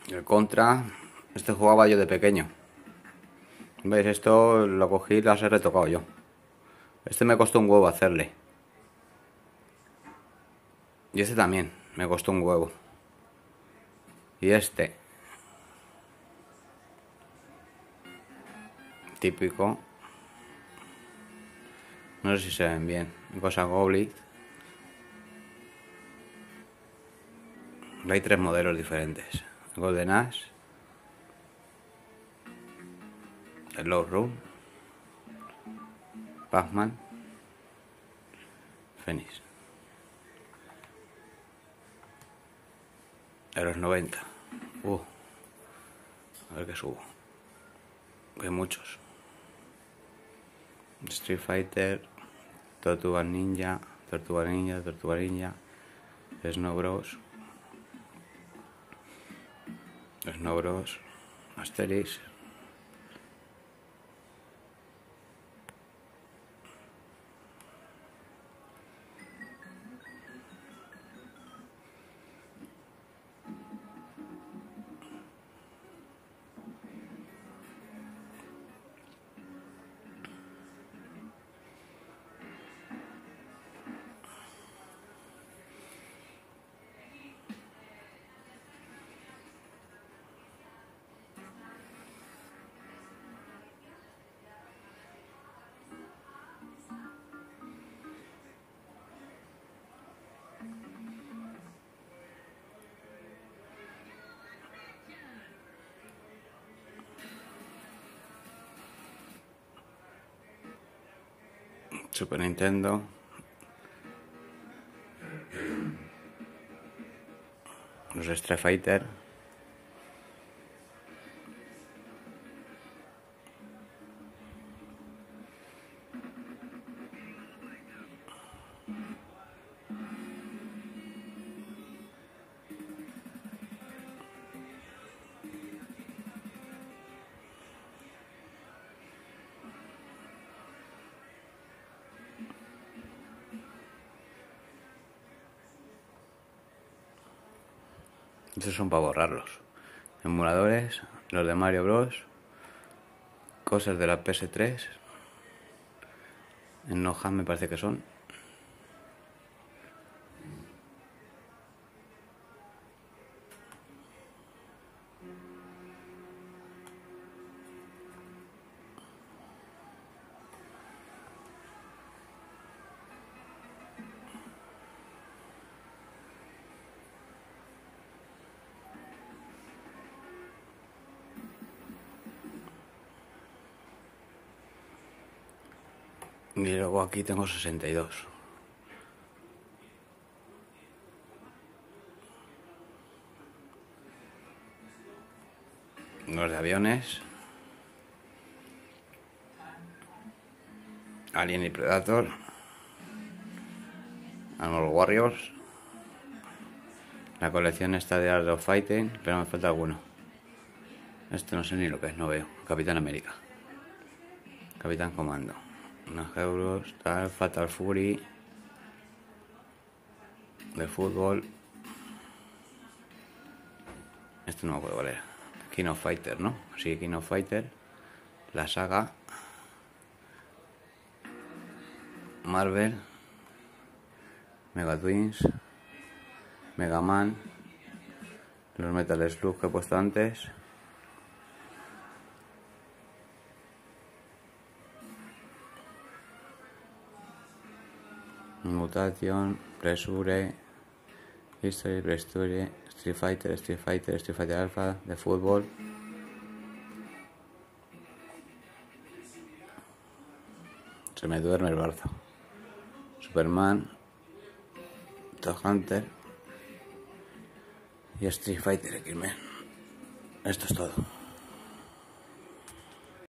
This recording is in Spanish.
El Contra, este jugaba yo de pequeño. ¿Veis? Esto lo cogí y las he retocado yo. Este me costó un huevo hacerle. Y este también, me costó un huevo. Y este. Típico. No sé si se ven bien. Cosa Goblet. Hay 3 modelos diferentes. Golden Ash. El Low Room. Pac-Man. Phoenix. De los 90. A ver qué subo. Hay muchos. Street Fighter. Tortuga Ninja. Tortuga Ninja. Tortuga Ninja. Snow Bros. Snow Bros. Asterix. Super Nintendo. Los Street Fighter. Estos son para borrarlos. Emuladores, los de Mario Bros. Cosas de la PS3. En Noham me parece que son. Y luego aquí tengo 62. Los de aviones. Alien y Predator. Armor Warriors. La colección está de Art of Fighting, pero me falta alguno. Este no sé ni lo que es, no veo. Capitán América. Capitán Comando. Unos euros, tal, Fatal Fury. De fútbol. Este no me acuerdo cuál era. King of Fighter, ¿no? Sí, King of Fighter. La saga. Marvel. Mega Twins. Mega Man. Los Metal Slug que he puesto antes. Mutation, Pressure, History, Prehistory, Street Fighter, Street Fighter, Street Fighter Alpha, de fútbol. Se me duerme el brazo. Superman, Top Hunter y Street Fighter X-Men. Esto es todo.